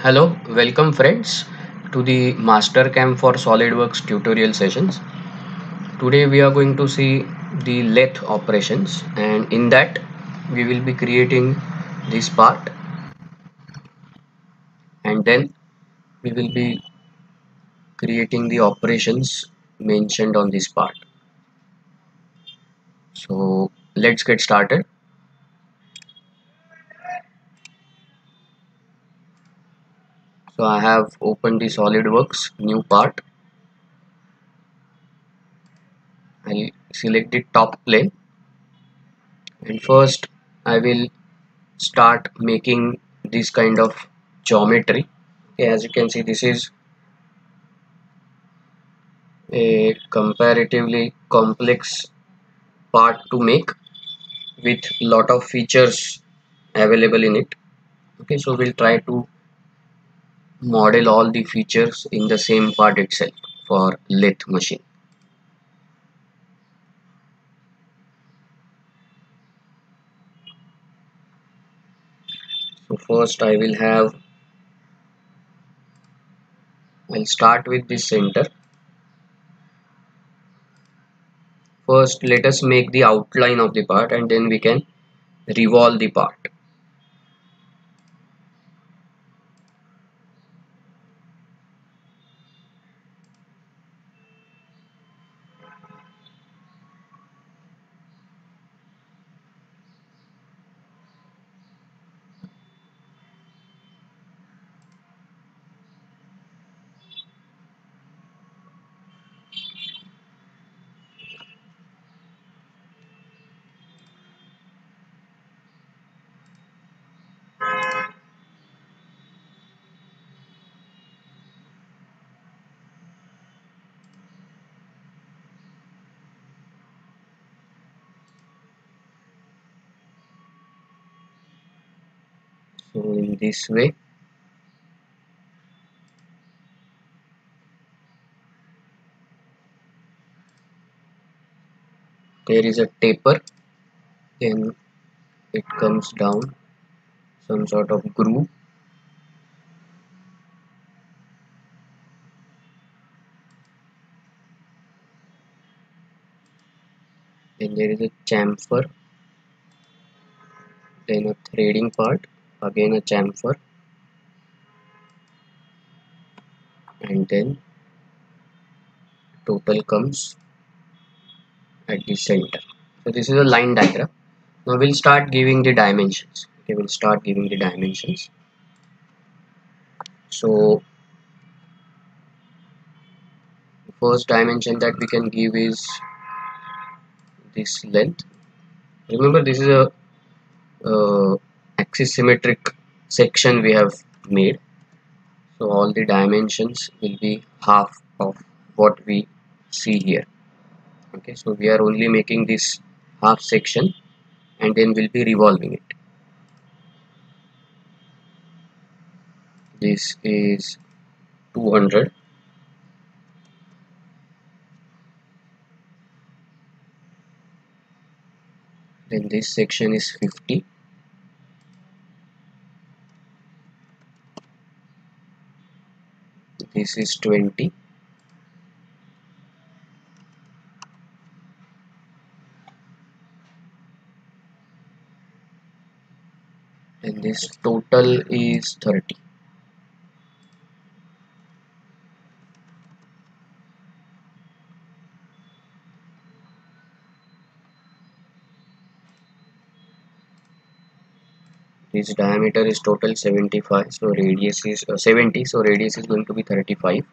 Hello, welcome friends to the Mastercam for SolidWorks tutorial sessions. Today we are going to see the lathe operations, and in that we will be creating this part, and then we will be creating the operations mentioned on this part. So let's get started. So I have opened the SolidWorks new part. I'll select the top plane, and first I will start making this kind of geometry. Okay, as you can see, this is a comparatively complex part to make with lot of features available in it. Okay, so we'll try to model all the features in the same part itself for lathe machine. So first I'll start with this center. First let us make the outline of the part, and then we can revolve the part. So in this way, there is a taper, then it comes down some sort of groove, then there is a chamfer, then a threading part, again a chamfer, and then total comes at the center. So this is a line diagram. Now we'll start giving the dimensions. Okay, we'll start giving the dimensions. So the first dimension that we can give is this length. Remember, this is a axis symmetric section we have made. So all the dimensions will be half of what we see here. Okay, so we are only making this half section, and then we'll be revolving it. This is 200, then this section is 50, this is 20, and this total is 30. This diameter is total 75, so radius is 70, so radius is going to be 35.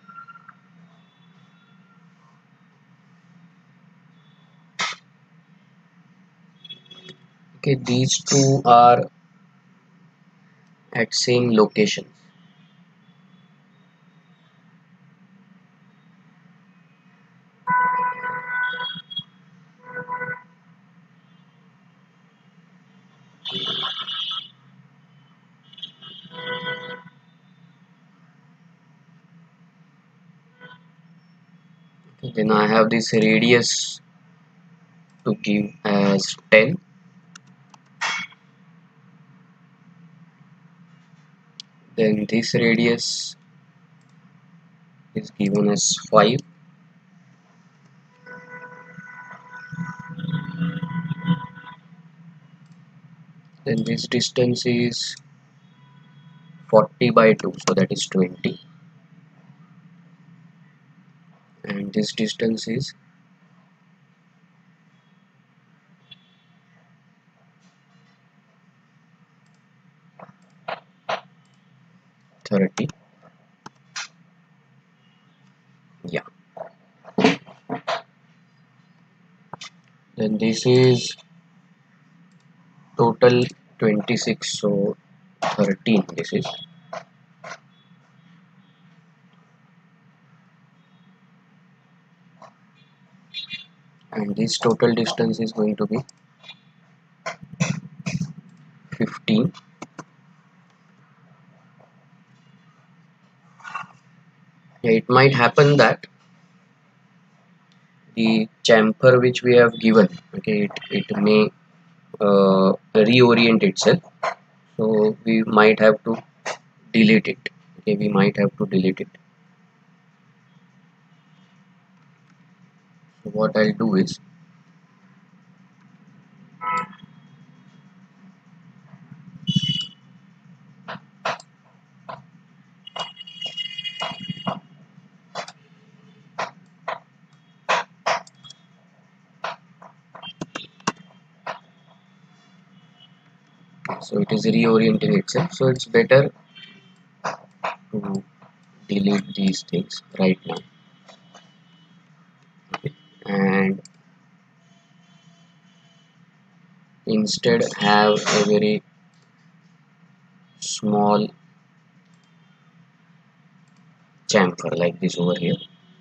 Okay, these two are at same location. Okay, then I have this radius to give as 10, Then this radius is given as 5. Then this distance is 40 by 2, so that is 20, and this distance is 30. Yeah. Then this is total 26, so 13 this is. And this total distance is going to be 15. Yeah, it might happen that the chamfer which we have given, okay, it may reorient itself, so we might have to delete it. Okay, we might have to delete it. So what I'll do is, so it is reorienting itself, so it's better to delete these things right now. Okay. And instead have a very small chamfer like this over here.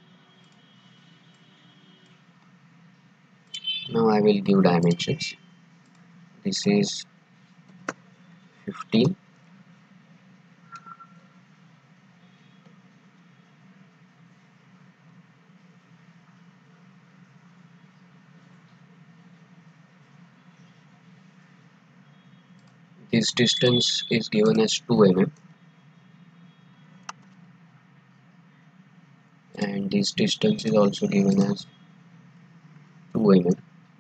Now I will give dimensions. This is 15. This distance is given as 2 mm, and this distance is also given as 2 mm.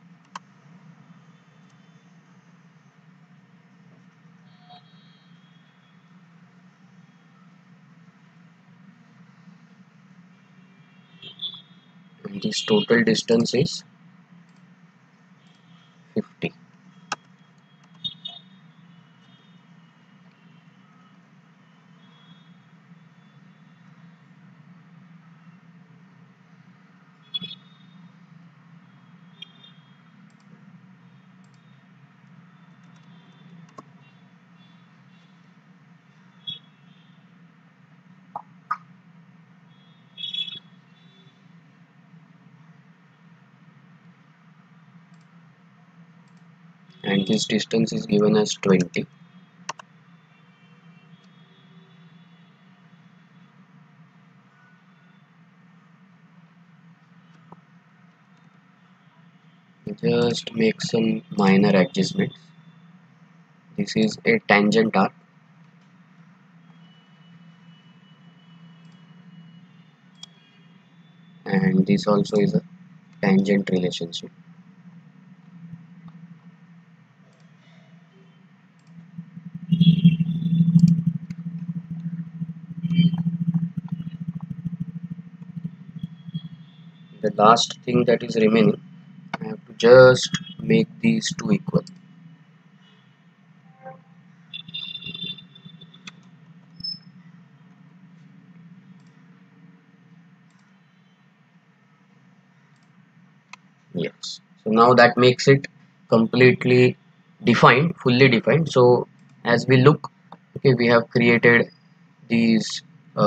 And this total distance is 50. And this distance is given as 20. Just make some minor adjustments. This is a tangent arc, and this also is a tangent relationship. The last thing that is remaining, I have to just make these two equal. Yes, so now that makes it completely defined, fully defined. So as we look, okay, we have created these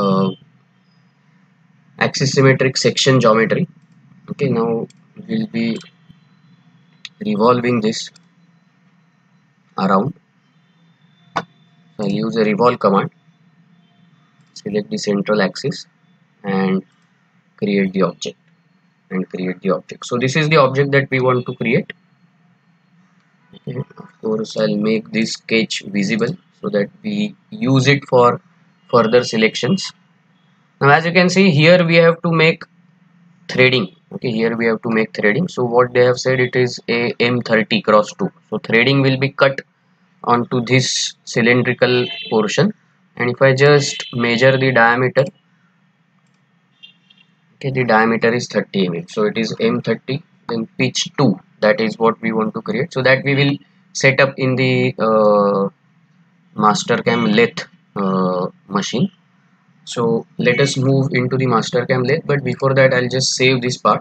axisymmetric section geometry. Okay, now we'll be revolving this around. So I'll use a revolve command, select the central axis and create the object, so this is the object that we want to create. Okay. Of course I'll make this sketch visible so that we use it for further selections. Now as you can see here, we have to make threading. Okay, here we have to make threading. So what they have said, it is a M30 cross 2. So threading will be cut onto this cylindrical portion, and if I just measure the diameter, okay, the diameter is 30 mm, so it is M30. Then pitch 2, that is what we want to create, so that we will set up in the Mastercam lathe machine. So let us move into the Mastercam lathe, but before that I'll just save this part.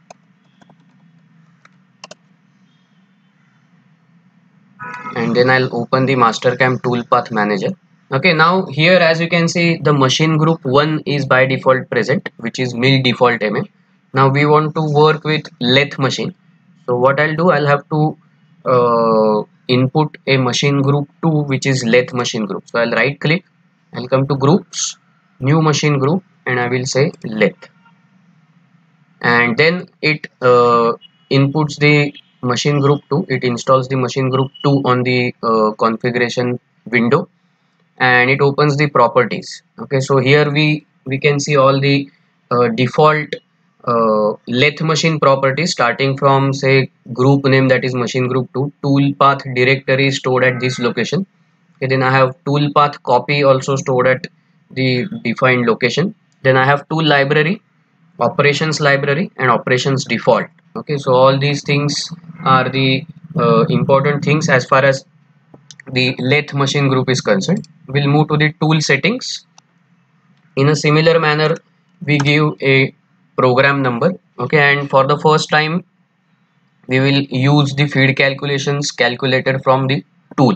And then I'll open the Mastercam toolpath manager. Okay, now here as you can see, the machine group 1 is by default present, which is mill default mm. Now we want to work with lathe machine. So what I'll do, I'll have to input a machine group 2, which is lathe machine group. So I'll right click, I'll come to groups, new machine group, and I will say lathe. And then it inputs the machine group 2, it installs the machine group 2 on the configuration window, and it opens the properties. Okay, so here we can see all the default lathe machine properties, starting from say group name, that is machine group 2, toolpath directory stored at this location. Okay, then I have toolpath copy also stored at the defined location. Then I have tool library, operations library, and operations default. Okay, so all these things are the important things as far as the lathe machine group is concerned. We'll move to the tool settings. In a similar manner, we give a program number. Okay, and for the first time we will use the feed calculations calculated from the tool.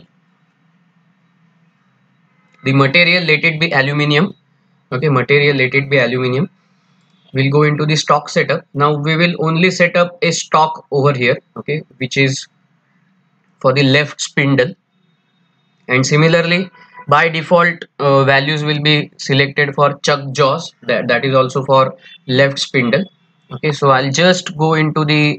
The material, let it be aluminum. Okay, material, let it be aluminum. We'll go into the stock setup. Now we will only set up a stock over here, okay, which is for the left spindle. And similarly, by default values will be selected for chuck jaws, that is also for left spindle. Okay, so I'll just go into the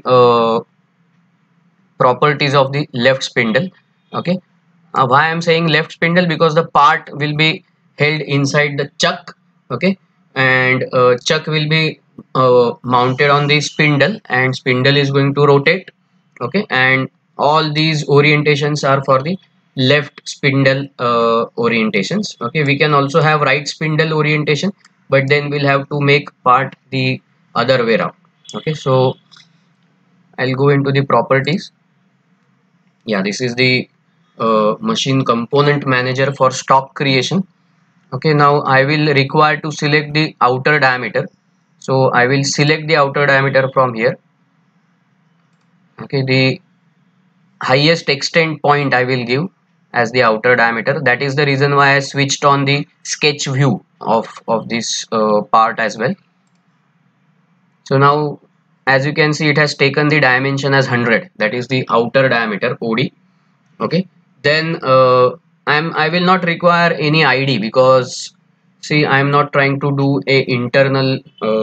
properties of the left spindle. Okay, why I'm saying left spindle, because the part will be held inside the chuck. Okay, and chuck will be mounted on the spindle, and spindle is going to rotate. Okay, and all these orientations are for the left spindle orientations. Okay, we can also have right spindle orientation, but then we'll have to make part the other way around. Okay, so I'll go into the properties. Yeah, this is the machine component manager for stock creation. Okay, now I will require to select the outer diameter, so I will select the outer diameter from here. Okay, the highest extent point I will give as the outer diameter. That is the reason why I switched on the sketch view of this part as well. So now as you can see, it has taken the dimension as 100, that is the outer diameter OD. Okay, then I will not require any ID, because see, I am not trying to do a internal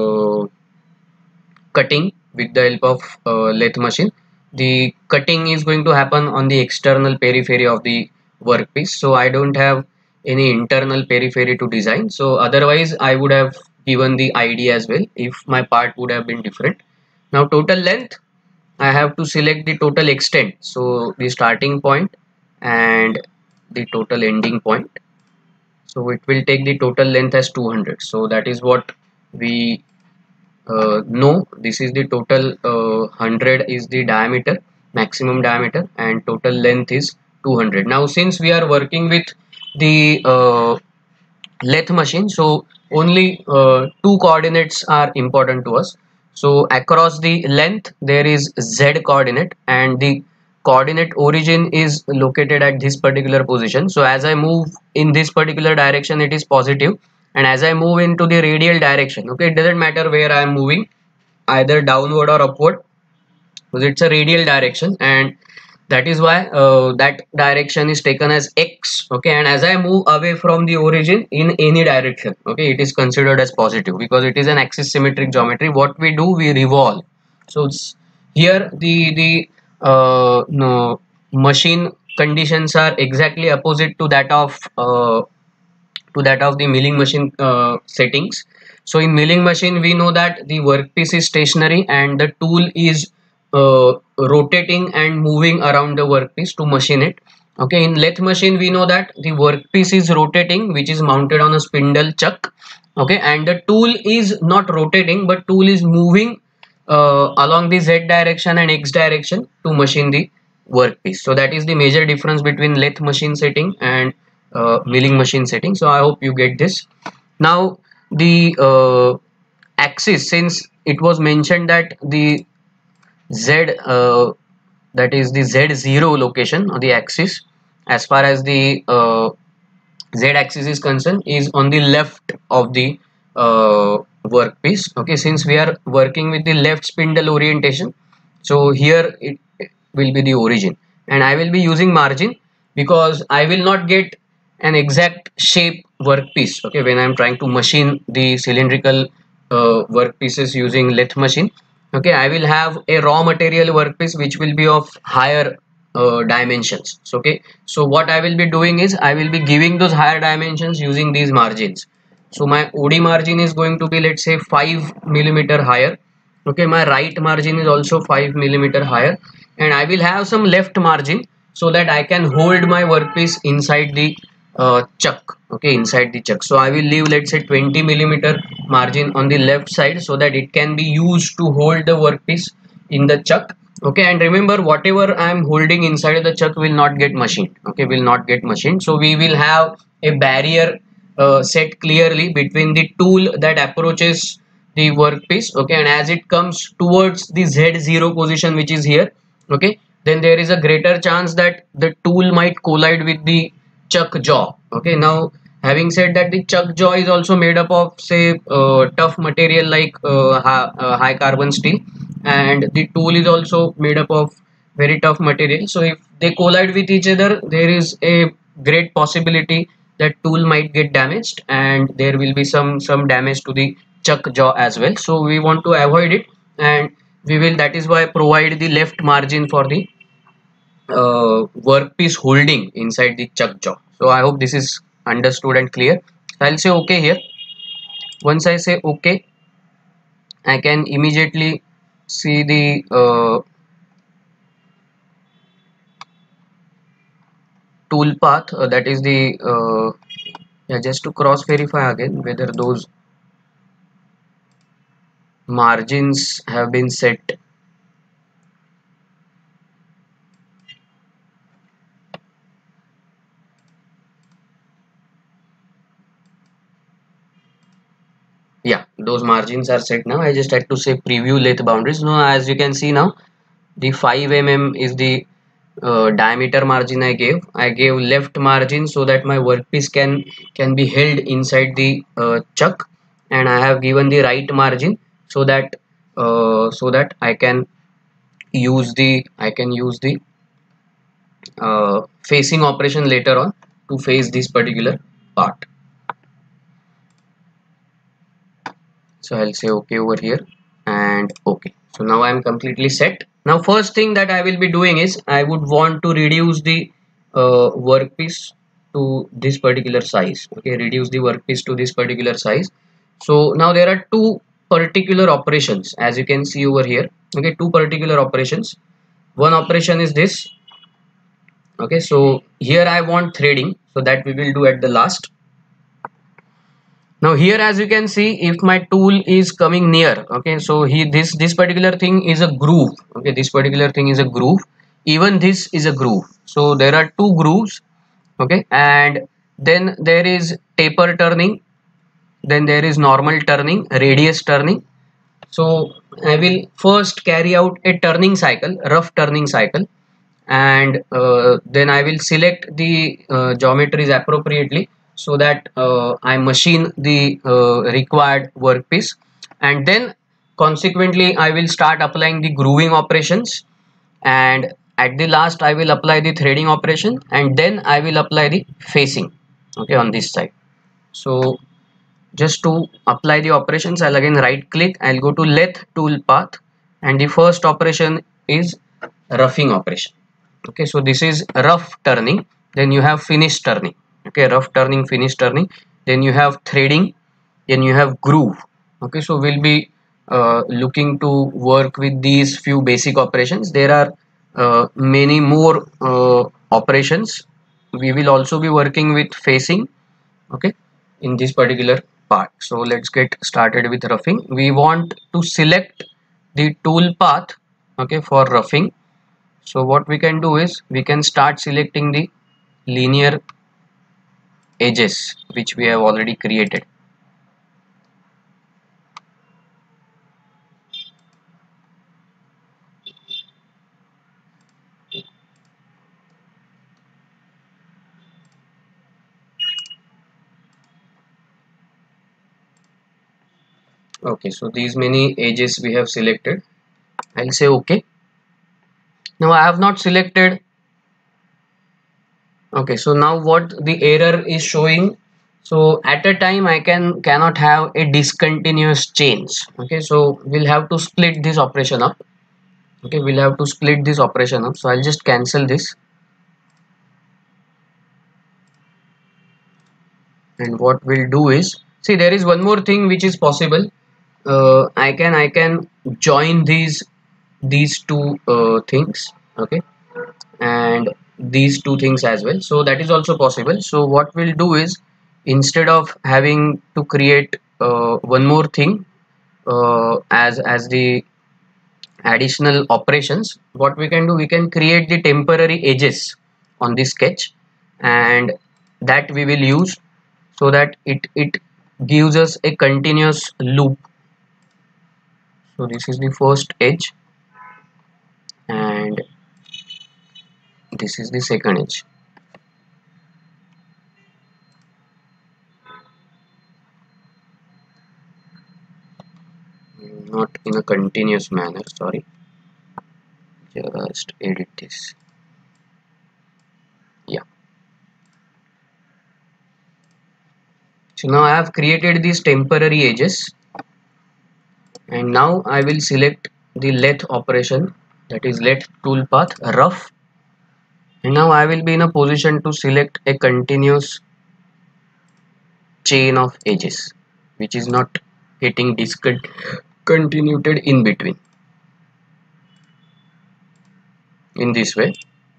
cutting with the help of lathe machine. The cutting is going to happen on the external periphery of the workpiece, so I don't have any internal periphery to design. So otherwise I would have given the ID as well if my part would have been different. Now total length, I have to select the total extent, so the starting point and the total ending point. So it will take the total length as 200. So that is what we know. This is the total 100 is the diameter, maximum diameter, and total length is 200. Now since we are working with the lathe machine, so only two coordinates are important to us. So across the length there is Z coordinate, and the coordinate origin is located at this particular position. So as I move in this particular direction, it is positive, and as I move into the radial direction, okay, it doesn't matter where I am moving, either downward or upward, because it's a radial direction, and that is why that direction is taken as X. Okay, and as I move away from the origin in any direction, okay, it is considered as positive, because it is an axis symmetric geometry. What we do, we revolve. So here the no, machine conditions are exactly opposite to that of to that of the milling machine settings. So in milling machine we know that the workpiece is stationary and the tool is rotating and moving around the workpiece to machine it. Okay, in lathe machine we know that the workpiece is rotating, which is mounted on a spindle chuck. Okay, and the tool is not rotating but tool is moving along the z direction and x direction to machine the workpiece. So that is the major difference between lathe machine setting and milling machine setting. So I hope you get this. Now the axis, since it was mentioned that the z that is the z0 location or the axis, as far as the z-axis is concerned, is on the left of the workpiece. Okay, since we are working with the left spindle orientation, so here it will be the origin, and I will be using margin because I will not get an exact shape workpiece. Okay, when I am trying to machine the cylindrical workpieces using lathe machine. Okay, I will have a raw material workpiece which will be of higher dimensions. So, okay, so what I will be doing is I will be giving those higher dimensions using these margins. So my OD margin is going to be, let's say, 5 millimeter higher. Okay, my right margin is also 5 millimeter higher, and I will have some left margin so that I can hold my workpiece inside the chuck. Okay, inside the chuck. So I will leave, let's say, 20 millimeter margin on the left side so that it can be used to hold the workpiece in the chuck. Okay, and remember, whatever I am holding inside the chuck will not get machined. Okay, will not get machined. So we will have a barrier set clearly between the tool that approaches the workpiece. Okay, and as it comes towards the Z0 position, which is here, okay, then there is a greater chance that the tool might collide with the chuck jaw. Okay, now having said that, the chuck jaw is also made up of, say, tough material like high carbon steel, and the tool is also made up of very tough material. So if they collide with each other, there is a great possibility that tool might get damaged, and there will be some damage to the chuck jaw as well. So we want to avoid it, and we will, that is why, provide the left margin for the workpiece holding inside the chuck jaw. So I hope this is understood and clear. I'll say okay here. Once I say okay, I can immediately see the tool path, that is the yeah, just to cross verify again whether those margins have been set. Yeah, those margins are set now. I just had to say preview lathe boundaries. Now as you can see, now the 5 mm is the diameter margin I gave. I gave left margin so that my workpiece can be held inside the chuck, and I have given the right margin so that I can use the facing operation later on to face this particular part. So I'll say okay over here and okay. So now I'm completely set. Now first thing that I will be doing is I would want to reduce the workpiece to this particular size. Okay, reduce the workpiece to this particular size. So now there are two particular operations, as you can see over here. Okay, two particular operations. One operation is this. Okay, so here I want threading, so that we will do at the last. Now here, as you can see, if my tool is coming near, okay, so this particular thing is a groove. Okay, this particular thing is a groove. Even this is a groove. So there are two grooves. Okay, and then there is taper turning, then there is normal turning, radius turning. So I will first carry out a turning cycle, rough turning cycle, and then I will select the geometries appropriately so that I machine the required workpiece, and then consequently I will start applying the grooving operations, and at the last I will apply the threading operation, and then I will apply the facing, okay, on this side. So just to apply the operations, I'll again right click, I'll go to lathe tool path, and the first operation is roughing operation. Okay, so this is rough turning, then you have finish turning. okay, rough turning, finish turning, then you have threading, then you have groove. Okay, so we'll be looking to work with these few basic operations. There are many more operations. We will also be working with facing, okay, in this particular part. So let's get started with roughing. We want to select the tool path, okay, for roughing. So what we can do is we can start selecting the linear edges which we have already created. Okay, so these many edges we have selected. I'll say okay. Now I have not selected. Okay, so now what the error is showing, so at a time I cannot have a discontinuous chains. Okay, so we'll have to split this operation up. Okay, we'll have to split this operation up. So I'll just cancel this, and what we'll do is, see, there is one more thing which is possible. I can join these two things, okay, and these two things as well, so that is also possible. So what we'll do is, instead of having to create one more thing as the additional operations, what we can do, we can create the temporary edges on this sketch, and that we will use so that it gives us a continuous loop. So this is the first edge, and this is the second edge. Not in a continuous manner, sorry, just edit this. Yeah, so now I have created these temporary edges, and now I will select the lathe operation, that is lathe toolpath rough, and now I will be in a position to select a continuous chain of edges which is not getting discontinued in between, in this way.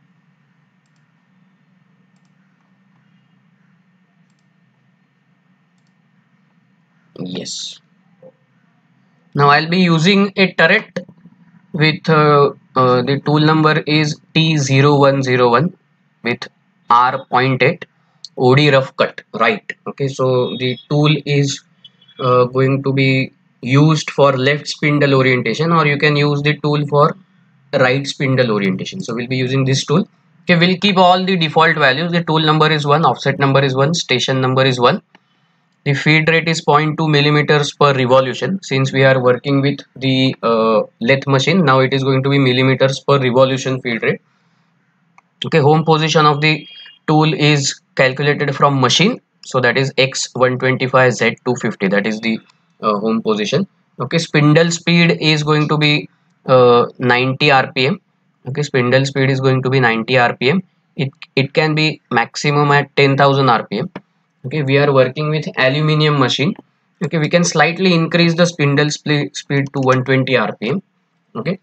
Yes, now I'll be using a turret with the tool number is T0101 with R.8 OD rough cut right. Okay, so the tool is going to be used for left spindle orientation, or you can use the tool for right spindle orientation. So we'll be using this tool. Okay, we'll keep all the default values. The tool number is 1, offset number is 1, station number is 1. The feed rate is 0.2 millimeters per revolution. Since we are working with the lathe machine, now it is going to be millimeters per revolution feed rate. Okay, home position of the tool is calculated from machine, so that is X125 Z250, that is the home position. Okay, spindle speed is going to be 90 rpm. Okay, spindle speed is going to be 90 rpm. It can be maximum at 10,000 rpm. Okay, we are working with aluminium machine. Okay, we can slightly increase the spindle speed to 120 rpm. Okay,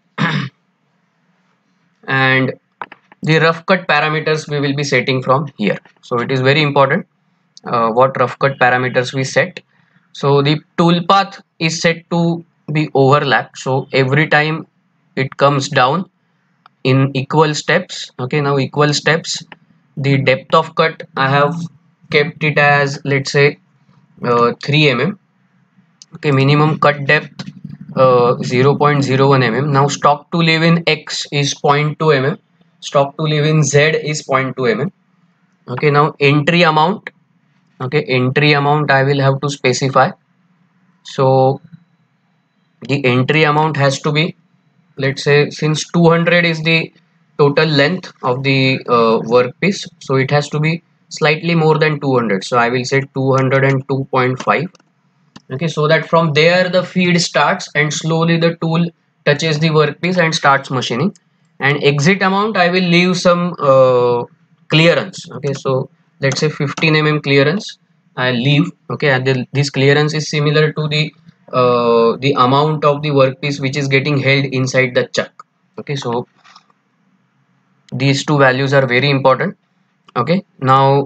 and the rough cut parameters we will be setting from here. So it is very important what rough cut parameters we set. So the toolpath is set to be overlap, so every time it comes down in equal steps. Okay, now equal steps, the depth of cut I have kept it as, let's say, 3 mm. Okay, minimum cut depth 0.01 mm. Now stock to leave in X is 0.2 mm, stock to leave in Z is 0.2 mm. Okay, now entry amount. Okay, entry amount I will have to specify. So the entry amount has to be, let's say, since 200 is the total length of the workpiece, so it has to be slightly more than 200. So I will say 202.5. Okay, so that from there the feed starts and slowly the tool touches the workpiece and starts machining. And exit amount I will leave some clearance. Okay, so let's say 15 clearance, I leave. Okay, and this clearance is similar to the amount of the workpiece which is getting held inside the chuck. Okay, so these two values are very important. Okay, now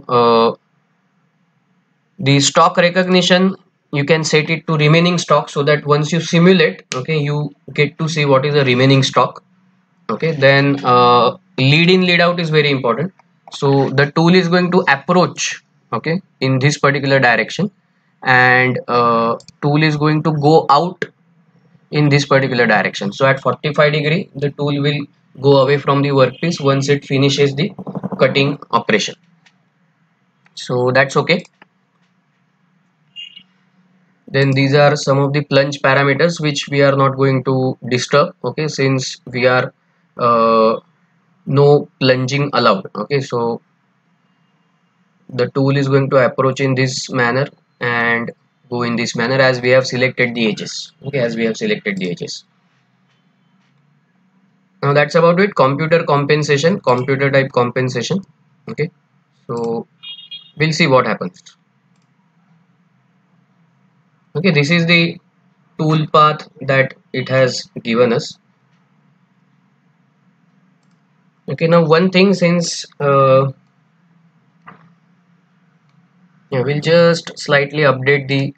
the stock recognition, you can set it to remaining stock, so that once you simulate, okay, you get to see what is the remaining stock. Okay, then lead in lead out is very important. So the tool is going to approach, okay, in this particular direction, and tool is going to go out in this particular direction. So at 45 degree the tool will go away from the workpiece once it finishes the cutting operation. So that's okay. Then these are some of the plunge parameters which we are not going to disturb, okay, since we are no plunging allowed. Okay, so the tool is going to approach in this manner and go in this manner as we have selected the edges. Okay, as we have selected the edges. Now that's about it. Computer compensation, computer type compensation. Okay, so we'll see what happens. Okay, this is the tool path that it has given us. Okay, now one thing, since yeah, we'll just slightly update the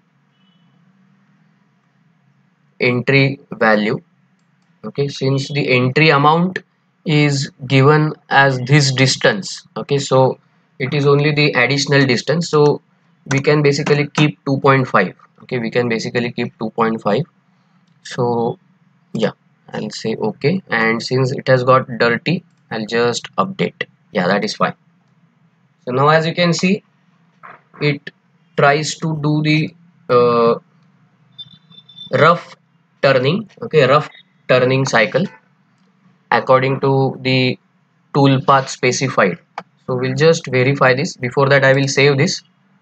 entry value. Okay, since the entry amount is given as this distance, okay, so it is only the additional distance, so we can basically keep 2.5. okay, we can basically keep 2.5. So yeah, I'll say okay, and since it has got dirty, I'll just update. Yeah, that is fine. So now as you can see, it tries to do the uh, rough turning, okay, rough turning cycle according to the tool path specified. So we'll just verify this. Before that, I will save this,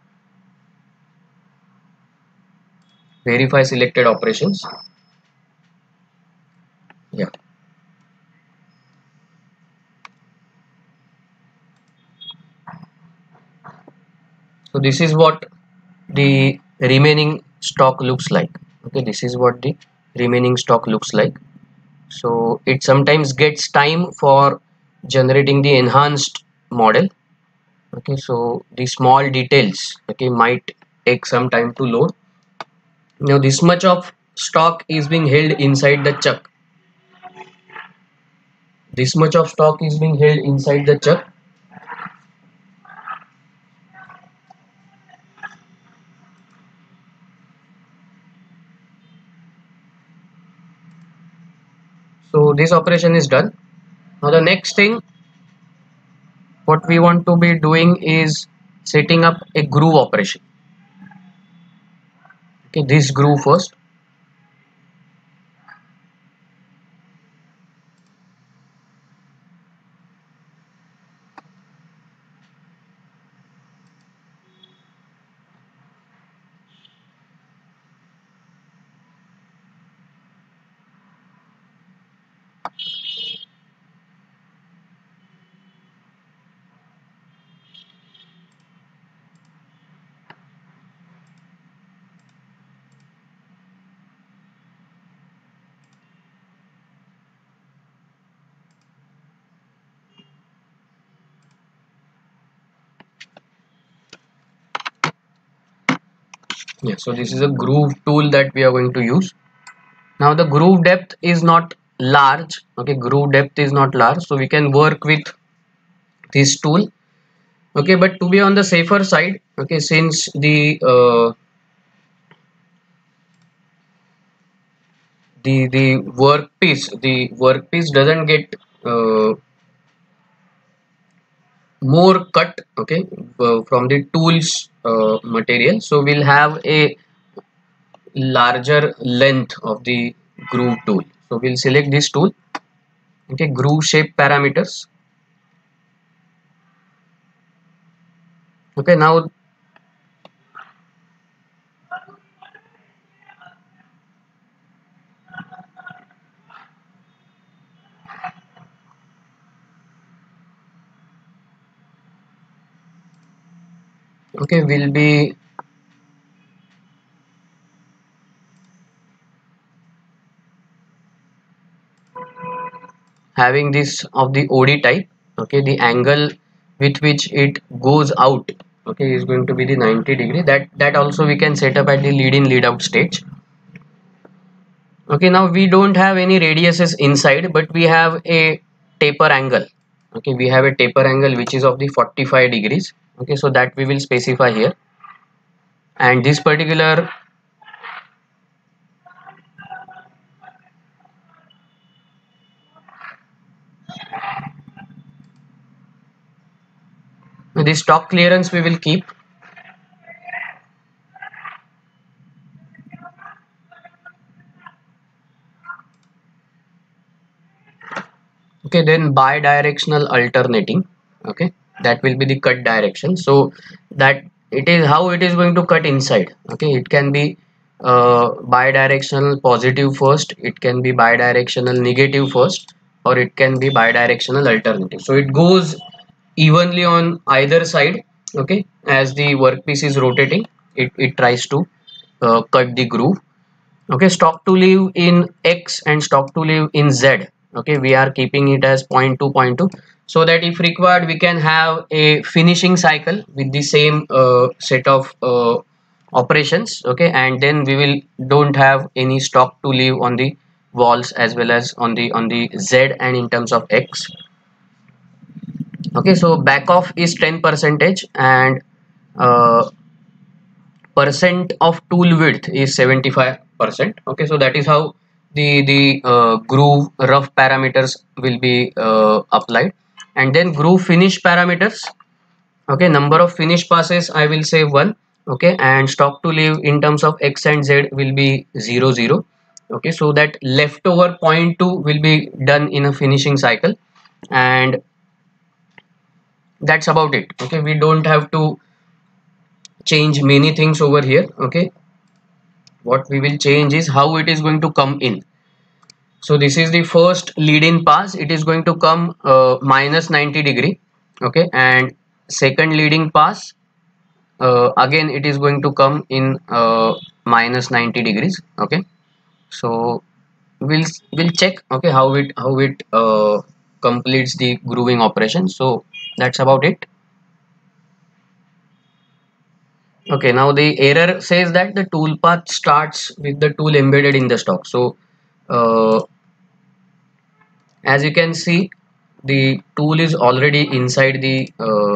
verify selected operations. Yeah, so this is what the remaining stock looks like. Okay, this is what the remaining stock looks like. So it sometimes gets time for generating the enhanced model. Okay, so the small details, okay, might take some time to load. Now this much of stock is being held inside the chuck. This much of stock is being held inside the chuck. So this operation is done. Now the next thing what we want to be doing is setting up a groove operation. Okay, this groove first. Yeah, so this is a groove tool that we are going to use. Now the groove depth is not large. Okay, groove depth is not large, so we can work with this tool. Okay, but to be on the safer side, okay, since the workpiece doesn't get uh, more cut, okay, from the tools material, so we'll have a larger length of the groove tool. So we'll select this tool. Okay, groove shape parameters. Okay, now Okay, we'll be having this of the OD type. Okay, the angle with which it goes out, okay, is going to be the 90 degree. That also we can set up at the lead in lead out stage. Okay, now we don't have any radiuses inside, but we have a taper angle. Okay, we have a taper angle which is of the 45 degrees. Okay, so that we will specify here, and this particular the stock clearance we will keep. Okay, then bidirectional alternating. Okay, that will be the cut direction. So that it is how it is going to cut inside. Okay, it can be bidirectional positive first, it can be bidirectional negative first, or it can be bidirectional alternative. So it goes evenly on either side. Okay, as the workpiece is rotating, it tries to cut the groove. Okay, stock to leave in X and stock to leave in Z. Okay, we are keeping it as 0.2 0.2, so that if required we can have a finishing cycle with the same set of operations. Okay, and then we will don't have any stock to leave on the walls as well as on the Z and in terms of X. Okay, so back off is 10 percentage, and uh, percent of tool width is 75%. Okay, so that is how the groove rough parameters will be applied. And then groove finish parameters. Okay, number of finish passes I will say 1. Okay, and stock to leave in terms of X and Z will be 0 0. Okay, so that leftover 0.2 will be done in a finishing cycle, and that's about it. Okay, we don't have to change many things over here. Okay, what we will change is how it is going to come in. So this is the first lead in pass, it is going to come minus 90 degree. Okay, and second leading pass, again it is going to come in minus 90 degrees. Okay, so we'll check, okay, how it completes the grooving operation. So that's about it. Okay, now the error says that the tool path starts with the tool embedded in the stock. So uh, as you can see, the tool is already inside the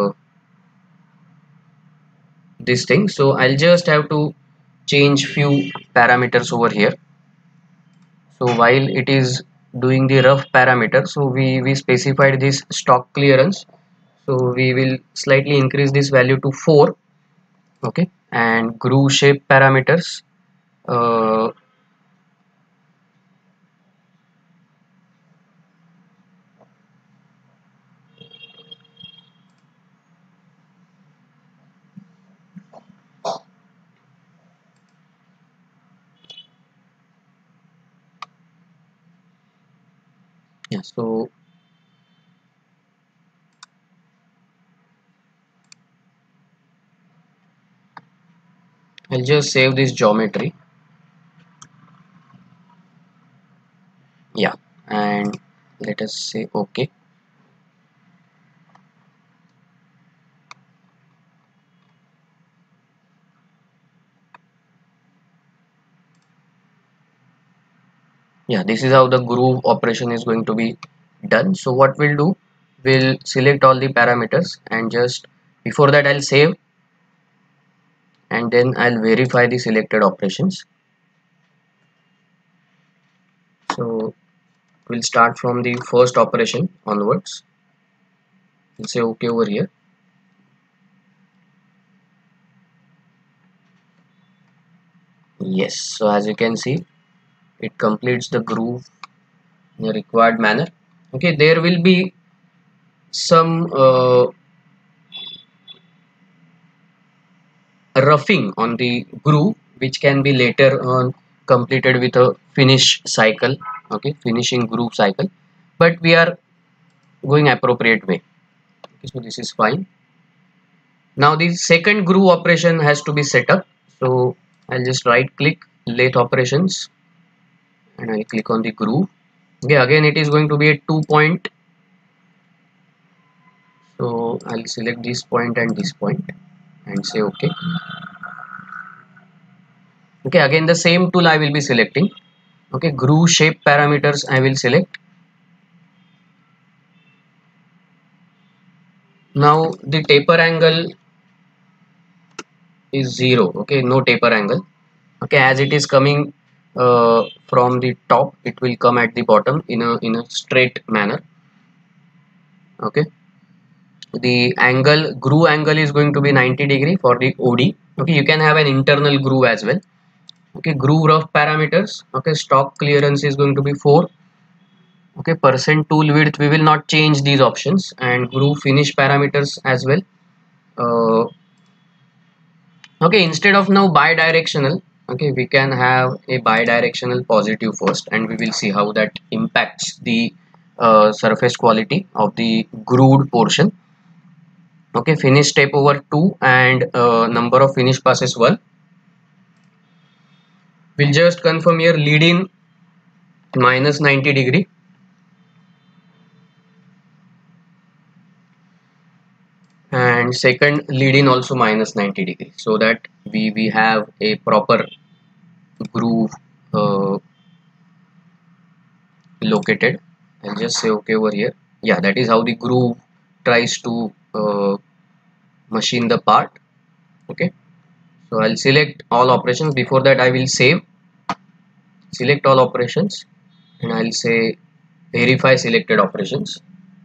this thing. So I'll just have to change few parameters over here. So while it is doing the rough parameter, so we specified this stock clearance, so we will slightly increase this value to 4. Okay, and groove shape parameters, uh, yeah, so I'll just save this geometry. Yeah, and let us say okay. Yeah, this is how the groove operation is going to be done. So what we'll do, we'll select all the parameters, and just before that I'll save, and then I'll verify the selected operations. So we'll start from the first operation onwards. We'll say okay over here. Yes, so as you can see, it completes the groove in a required manner. Okay, there will be some roughing on the groove, which can be later on completed with a finish cycle. Okay, finishing groove cycle, but we are going appropriate way. Okay, so this is fine. Now the second groove operation has to be set up. So I'll just right click lathe operations and I'll click on the groove. Okay, again it is going to be a 2 point. So I'll select this point and this point and say okay. Okay, again the same tool I will be selecting. Okay, groove shape parameters I will select. Now the taper angle is 0. Okay, no taper angle. Okay, as it is coming from the top, it will come at the bottom in a straight manner. Okay, the angle groove angle is going to be 90 degree for the OD. Okay, you can have an internal groove as well. Okay, groove rough parameters. Okay, stock clearance is going to be 4. Okay, percent tool width, we will not change these options, and groove finish parameters as well. uh, okay, instead of now bidirectional, okay, we can have a bidirectional positive first, and we will see how that impacts the surface quality of the grooved portion. Okay, finish step over 2 and number of finish passes 1. We'll just confirm here, lead in minus 90 degree, and second lead in also minus 90 degree, so that we have a proper groove located. I'll just say okay over here. Yeah, that is how the groove tries to machine the part. Okay, so I'll select all operations. Before that I will save, select all operations, and I'll say verify selected operations.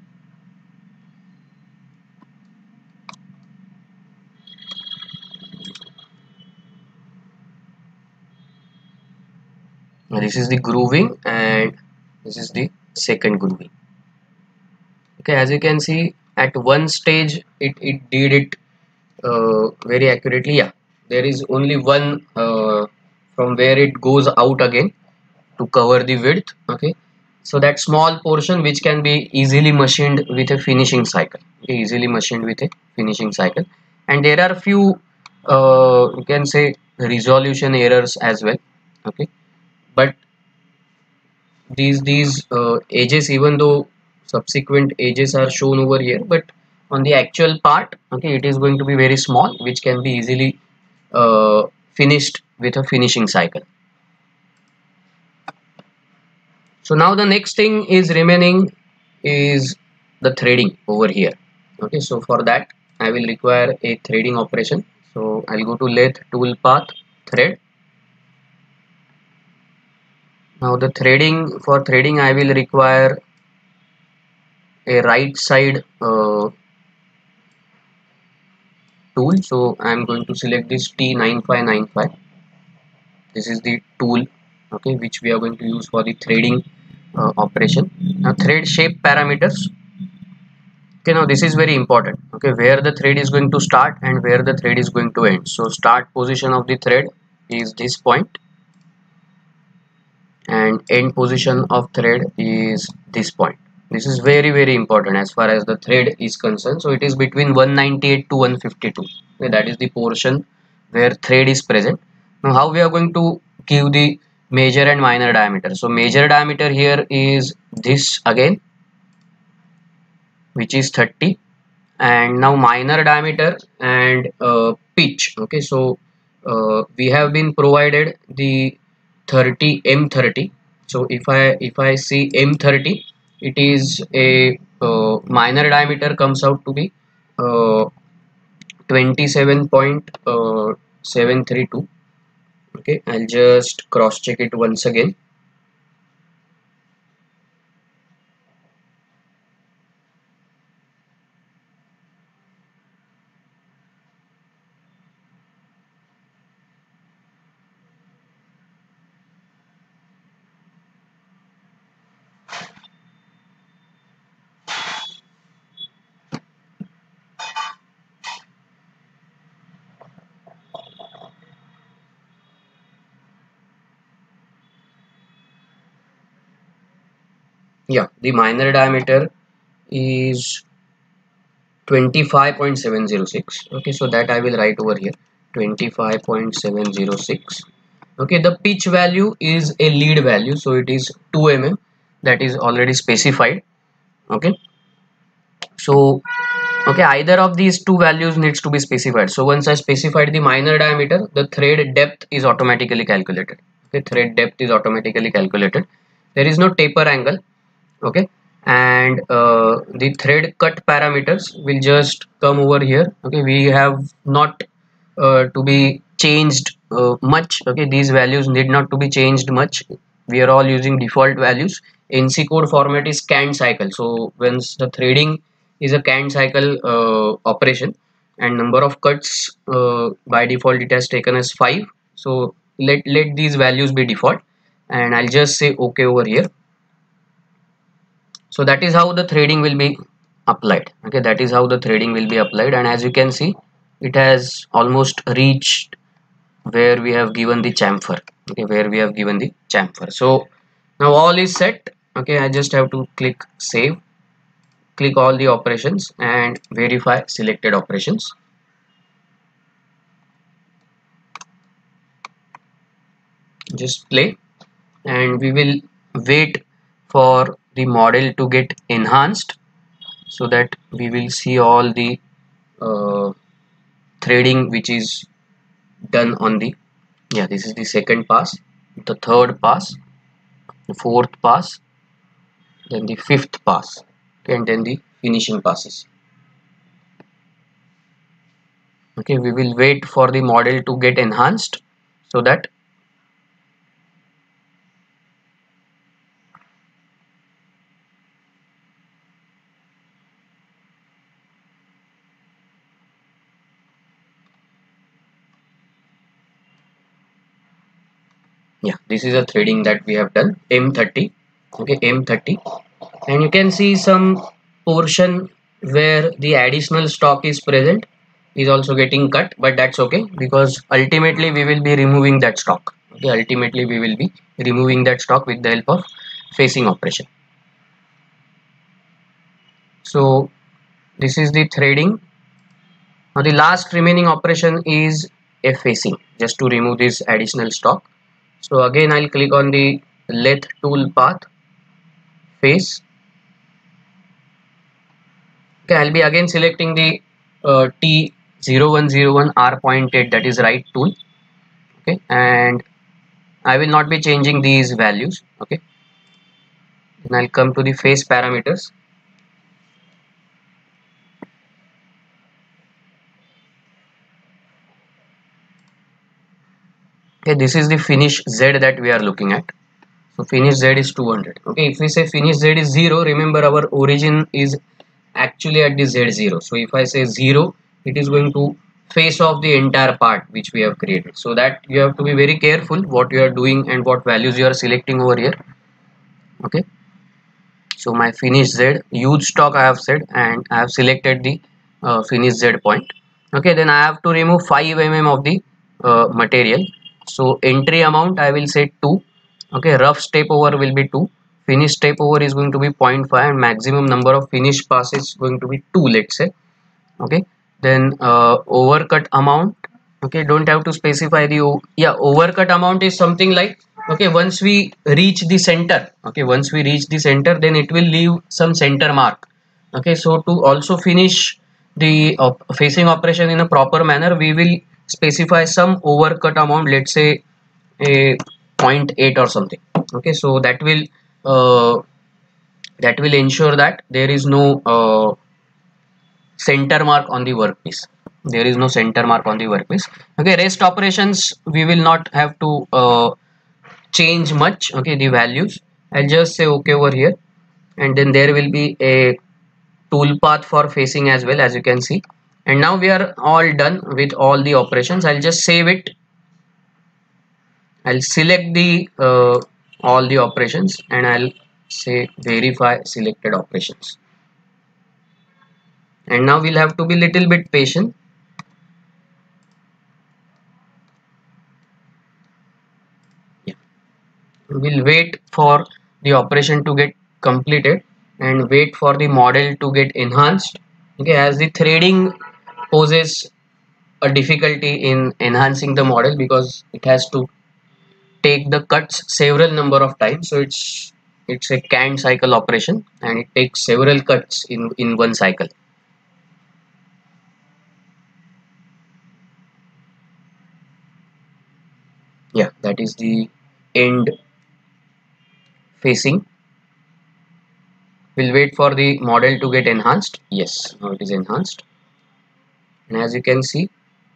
Now this is the grooving and this is the second grooving. Okay, as you can see, at one stage it did it very accurately. Yeah, there is only one from where it goes out again to cover the width. Okay, so that small portion which can be easily machined with a finishing cycle. Okay, easily machined with a finishing cycle, and there are few you can say resolution errors as well. Okay, but these edges, even though subsequent edges are shown over here, but on the actual part, okay, it is going to be very small, which can be easily finished with a finishing cycle. So now the next thing is remaining is the threading over here. Okay, so for that I will require a threading operation. So I'll go to lathe tool path, thread. Now the threading, for threading I will require a right side tool. So I'm going to select this T9595. This is the tool, okay, which we are going to use for the threading operation. Now thread shape parameters. Okay, now this is very important. Okay, where the thread is going to start and where the thread is going to end. So start position of the thread is this point, and end position of thread is this point. This is very important as far as the thread is concerned. So it is between 198 to 152. Okay, that is the portion where thread is present. Now how we are going to give the major and minor diameter. So major diameter here is this again, which is 30, and now minor diameter and pitch. Okay, so we have been provided the 30 M30. So if I see M30, it is a minor diameter comes out to be 27.732. Okay, I'll just cross check it once again. Yeah, the minor diameter is 25.706. Okay, so that I will write over here, 25.706. Okay, the pitch value is a lead value, so it is 2 mm, that is already specified. Okay, so okay, either of these two values needs to be specified. So once I specified the minor diameter, the thread depth is automatically calculated. Okay, thread depth is automatically calculated. There is no taper angle. Okay, and the thread cut parameters will just come over here. Okay, we have not to be changed much. Okay, these values need not to be changed much. We are all using default values. NC code format is canned cycle, so once the threading is a canned cycle operation, and number of cuts by default it has taken as 5. So let these values be default, and I'll just say OK over here. So that is how the threading will be applied. Okay, that is how the threading will be applied, and as you can see, it has almost reached where we have given the chamfer. Okay, where we have given the chamfer. So now all is set. Okay, I just have to click save, click all the operations and verify selected operations. Just play, and we will wait for the model to get enhanced so that we will see all the threading which is done on the, yeah, this is the second pass, the third pass, the fourth pass, then the fifth pass, okay, and then the finishing passes. Okay, we will wait for the model to get enhanced so that yeah, this is a threading that we have done, M30. Okay, M30, and you can see some portion where the additional stock is present is also getting cut, but that's okay because ultimately we will be removing that stock. Okay, ultimately we will be removing that stock with the help of facing operation. So this is the threading. Now the last remaining operation is a facing, just to remove this additional stock. So again I'll click on the lathe tool path, face. Okay, I'll be again selecting the T0101 R.8, that is right tool. Okay, and I will not be changing these values. Okay, then I'll come to the face parameters. Okay, this is the finish Z that we are looking at. So finish Z is 200. Okay, if we say finish Z is 0, remember our origin is actually at the Z0. So if I say 0, it is going to face off the entire part which we have created. So that you have to be very careful what you are doing and what values you are selecting over here. Okay, so my finish Z, huge stock I have said, and I have selected the finish Z point. Okay, then I have to remove 5 mm of the material. So entry amount I will say 2. Okay, rough step over will be 2, finish step over is going to be 0.5, and maximum number of finish passes is going to be 2, let's say. Okay, then overcut amount, okay, don't have to specify the yeah, overcut amount is something like, okay, once we reach the center, okay, once we reach the center, then it will leave some center mark. Okay, so to also finish the facing operation in a proper manner, we will specify some overcut amount, let's say a 0.8 or something. Okay, so that will ensure that there is no center mark on the workpiece. There is no center mark on the workpiece. Okay, rest operations we will not have to change much. Okay, the values I'll just say okay over here, and then there will be a tool path for facing as well, as you can see. And now we are all done with all the operations. I'll just save it. I'll select the all the operations, and I'll say verify selected operations. And now we'll have to be little bit patient. Yeah. We'll wait for the operation to get completed and wait for the model to get enhanced. Okay, as the threading poses a difficulty in enhancing the model because it has to take the cuts several number of times. So it's a canned cycle operation and it takes several cuts in one cycle. Yeah, that is the end facing. We'll wait for the model to get enhanced. Yes, now it is enhanced, and as you can see,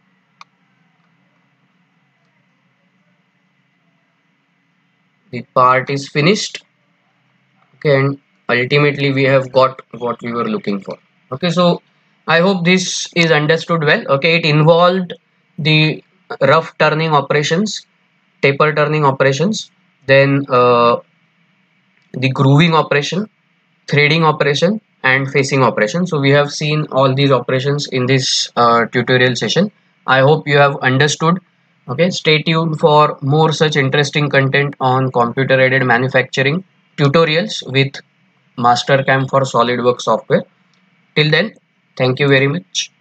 the part is finished. Okay, and ultimately we have got what we were looking for. Okay, so I hope this is understood well. Okay, it involved the rough turning operations, taper turning operations, then the grooving operation, threading operation, and facing operation. So we have seen all these operations in this tutorial session. I hope you have understood. Okay, stay tuned for more such interesting content on computer aided manufacturing tutorials with Mastercam for SolidWorks software. Till then, thank you very much.